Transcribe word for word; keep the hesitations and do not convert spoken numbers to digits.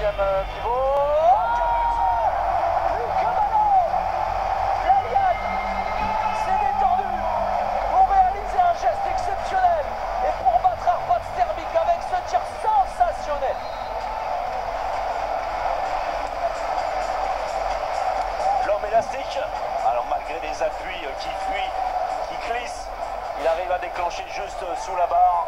deuxième pivot. Que ballon! Laïan s'est détendu pour réaliser un geste exceptionnel et pour battre Arpad Sterbik avec ce tir sensationnel. L'homme élastique, alors malgré des appuis qui fuient, qui glissent, il arrive à déclencher juste sous la barre.